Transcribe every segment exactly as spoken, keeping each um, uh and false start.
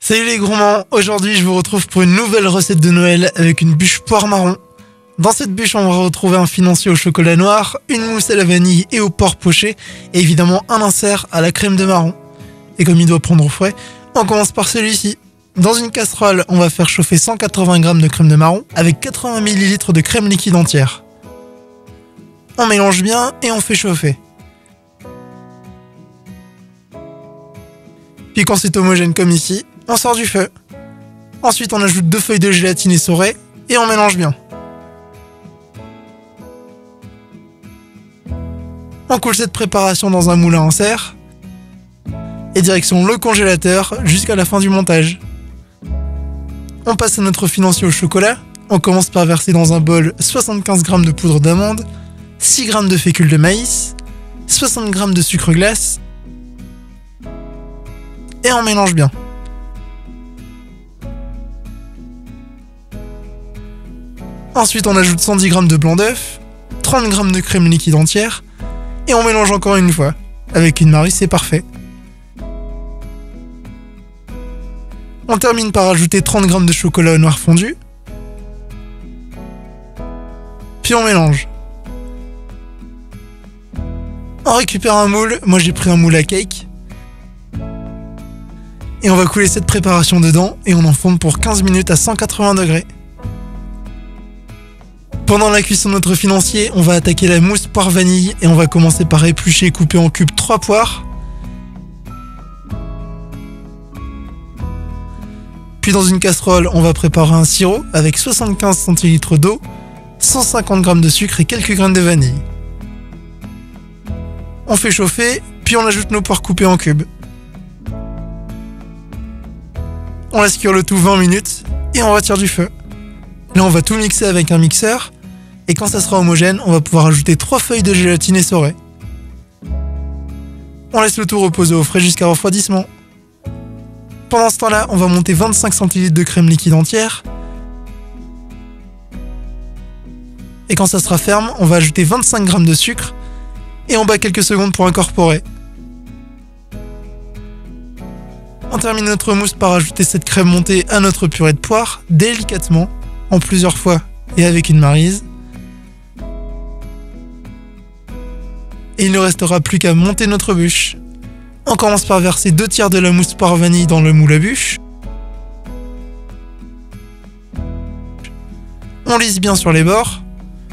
Salut les gourmands, aujourd'hui je vous retrouve pour une nouvelle recette de Noël avec une bûche poire marron. Dans cette bûche on va retrouver un financier au chocolat noir, une mousse à la vanille et au porc poché, et évidemment un insert à la crème de marron. Et comme il doit prendre au frais, on commence par celui-ci. Dans une casserole, on va faire chauffer cent quatre-vingts grammes de crème de marron avec quatre-vingts millilitres de crème liquide entière. On mélange bien et on fait chauffer. Puis quand c'est homogène comme ici, on sort du feu. Ensuite on ajoute deux feuilles de gélatine essorée et on mélange bien. On coule cette préparation dans un moule à insert et direction le congélateur jusqu'à la fin du montage. On passe à notre financier au chocolat. On commence par verser dans un bol soixante-quinze grammes de poudre d'amande, six grammes de fécule de maïs, soixante grammes de sucre glace et on mélange bien. Ensuite on ajoute cent dix grammes de blanc d'œuf, trente grammes de crème liquide entière et on mélange encore une fois. Avec une Marie c'est parfait. On termine par ajouter trente grammes de chocolat au noir fondu. Puis on mélange. On récupère un moule, moi j'ai pris un moule à cake. Et on va couler cette préparation dedans et on enfourne pour quinze minutes à cent quatre-vingts degrés. Pendant la cuisson de notre financier, on va attaquer la mousse poire vanille et on va commencer par éplucher et couper en cubes trois poires. Puis dans une casserole, on va préparer un sirop avec soixante-quinze centilitres d'eau, cent cinquante grammes de sucre et quelques graines de vanille. On fait chauffer, puis on ajoute nos poires coupées en cubes. On laisse cuire le tout vingt minutes et on retire du feu. Là on va tout mixer avec un mixeur et quand ça sera homogène, on va pouvoir ajouter trois feuilles de gélatine essorée. On laisse le tout reposer au frais jusqu'à refroidissement. Pendant ce temps-là, on va monter vingt-cinq centilitres de crème liquide entière. Et quand ça sera ferme, on va ajouter vingt-cinq grammes de sucre et on bat quelques secondes pour incorporer. On termine notre mousse par ajouter cette crème montée à notre purée de poire, délicatement, en plusieurs fois et avec une maryse. Et il ne restera plus qu'à monter notre bûche. On commence par verser deux tiers de la mousse poire vanille dans le moule à bûche. On lisse bien sur les bords.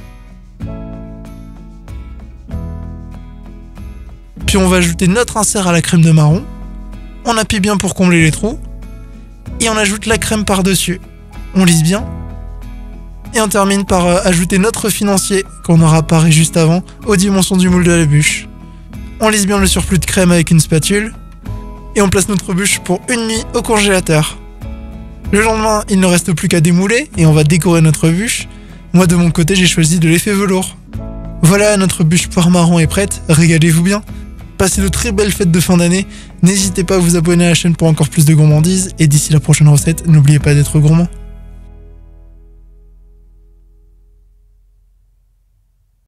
Puis on va ajouter notre insert à la crème de marron. On appuie bien pour combler les trous. Et on ajoute la crème par-dessus. On lisse bien. Et on termine par euh, ajouter notre financier qu'on aura paré juste avant aux dimensions du moule de la bûche. On lisse bien le surplus de crème avec une spatule. Et on place notre bûche pour une nuit au congélateur. Le lendemain, il ne reste plus qu'à démouler et on va décorer notre bûche. Moi de mon côté, j'ai choisi de l'effet velours. Voilà, notre bûche poire marron est prête, régalez-vous bien. Passez de très belles fêtes de fin d'année. N'hésitez pas à vous abonner à la chaîne pour encore plus de gourmandises. Et d'ici la prochaine recette, n'oubliez pas d'être gourmand.